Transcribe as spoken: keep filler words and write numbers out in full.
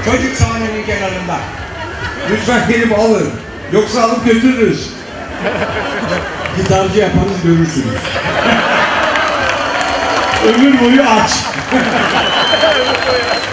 Çocuk sahnenin kenarında. Lütfen gelip alın. Yoksa alıp götürürüz. Gitarcı yapanız görürsünüz. Ömür boyu aç.